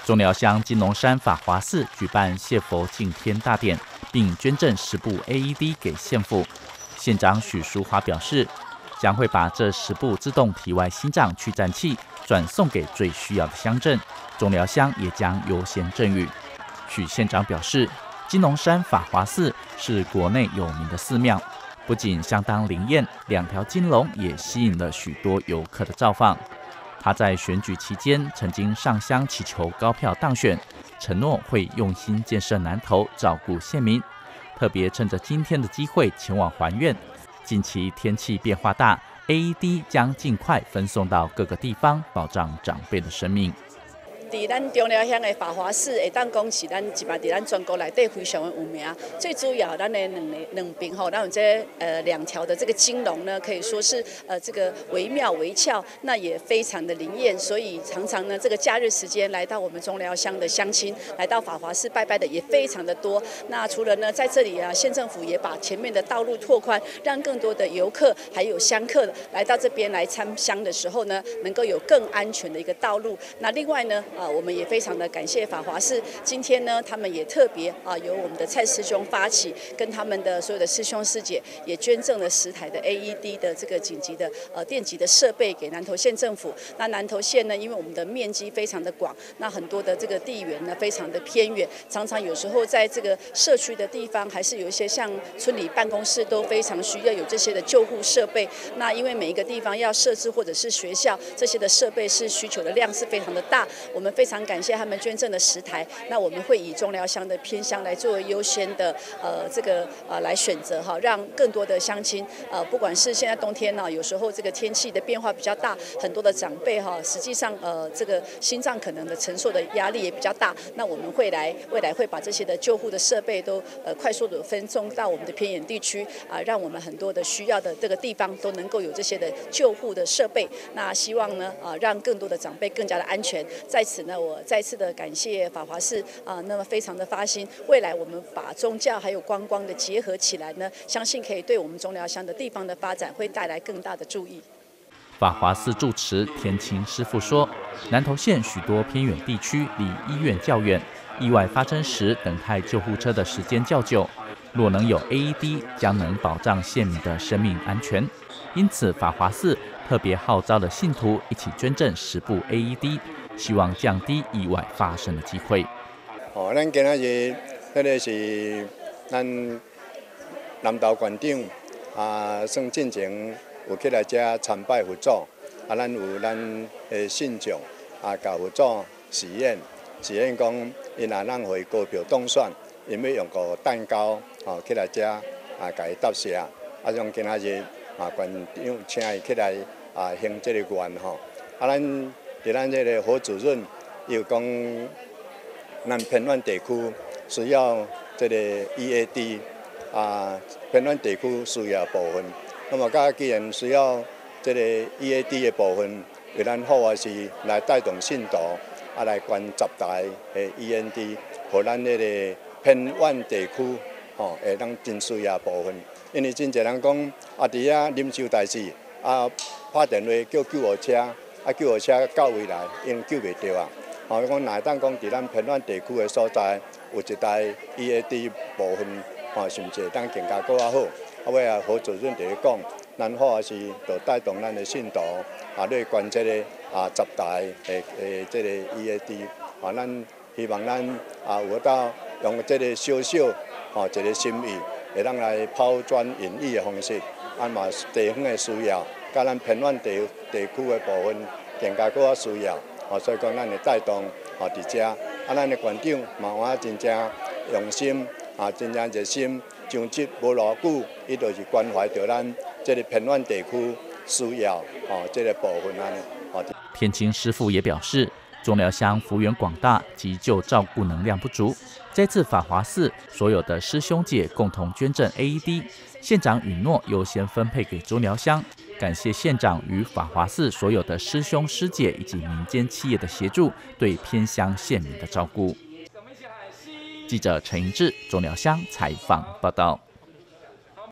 中寮乡金龙山法华寺举办谢佛敬天大典，并捐赠10部 AED 给县府。县长许淑华表示，将会把这10部自动体外心脏去颤器转送给最需要的乡镇，中寮乡也将优先赠予。许县长表示，金龙山法华寺是国内有名的寺庙，不仅相当灵验，2条金龙也吸引了许多游客的造访。他在选举期间曾经上香祈求高票当选，承诺会用心建设南投，照顾县民。特别趁着今天的机会前往还愿。近期天气变化大 ，AED 将尽快分送到各个地方，保障长辈的生命。 伫咱中寮乡的法华寺，会当讲是咱一摆伫咱全国内底非常的有名。最主要，咱的两边吼，咱有这2条的这个金龙呢，可以说是这个惟妙惟肖，那也非常的灵验。所以常常呢，这个假日时间来到我们中寮乡的乡亲，来到法华寺拜拜的也非常的多。那除了呢，在这里啊，县政府也把前面的道路拓宽，让更多的游客还有香客来到这边来参香的时候呢，能够有更安全的一个道路。那另外呢，我们也非常的感谢法华寺，今天呢，他们也特别由我们的蔡师兄发起，跟他们的所有的师兄师姐也捐赠了10台的 AED 的这个紧急的电击的设备给南投县政府。那南投县呢，因为我们的面积非常的广，那很多的这个地缘呢非常的偏远，常常有时候在这个社区的地方，还是有一些像村里办公室都非常需要有这些的救护设备。那因为每一个地方要设置或者是学校这些的设备是需求的量是非常的大，我们非常感谢他们捐赠的10台，那我们会以中寮乡的偏乡来作为优先的来选择哈，让更多的乡亲不管是现在冬天呢，有时候这个天气的变化比较大，很多的长辈哈，实际上这个心脏可能的承受的压力也比较大，那我们会未来会把这些的救护的设备都快速的分送到我们的偏远地区让我们很多的需要的这个地方都能够有这些的救护的设备。那希望呢让更多的长辈更加的安全。在此呢，我再次的感谢法华寺那么非常的发心，未来我们把宗教还有观光的结合起来呢，相信可以对我们中寮乡的地方的发展会带来更大的注意。 法华寺住持田清师父说，南投县许多偏远地区离医院较远，意外发生时等待救护车的时间较久，若能有 AED， 将能保障县民的生命安全。因此，法华寺特别号召了信徒一起捐赠10部 AED， 希望降低意外发生的机会。 咱今仔日迄个是咱南投县长算进前有起来遮参拜佛祖，咱有咱的信众甲佛祖许愿讲，因若咱会高票当选，因要用个蛋糕起来遮甲伊答谢，用今仔日县长请伊起来行这个愿吼。咱伫咱这个何主任又讲，咱偏远地区需要这个 EAD 偏远地区需要部分。那么，既然需要这个 EAD 的部分，为咱法华寺来带动信徒来捐10台的 EAD， 互咱这个偏远地区会当真需要部分。因为真侪人讲伫遐临时代志拍电话叫救护车，救护车到位来，因救袂到啊。讲若当讲伫咱偏远地区的所在，有一台 EAD 部分甚至当更加搁较好。尾何主任就咧讲，咱法华寺就带动咱的信徒咧捐这个10台的这个 EAD， 咱希望咱有到用这个小小一个心意，会当来抛砖引玉的方式，嘛地方的需要，甲咱偏远地区的部分更加搁较需要，所以讲咱会带动伫遮，咱的县长嘛真正用心真正热心。上职无偌久，伊就是关怀到咱这个偏远地区需要这个部分安尼。 田清师父也表示，中寮乡幅员广大，急救照顾能量不足。这次法华寺所有的师兄姐共同捐赠 AED， 县长允诺优先分配给中寮乡。感谢县长与法华寺所有的师兄师姐以及民间企业的协助，对偏乡县民的照顾。记者陈盈志，中寮乡采访报道。